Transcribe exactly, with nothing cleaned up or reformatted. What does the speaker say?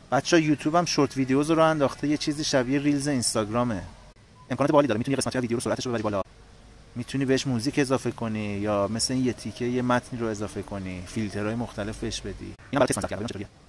بچا یوتیوب هم شورت ویدیوز رو انداخته، یه چیزی شبیه ریلز اینستاگرامه. امکانات باحالی داره، میتونی یه قسمتی از ویدیو رو سرعتش رو ببری بالا، میتونی بهش موزیک اضافه کنی یا مثلا یه تیکه یه متنی رو اضافه کنی، فیلترهای مختلف بهش بدی. اینا برای تست کردن چطوریه؟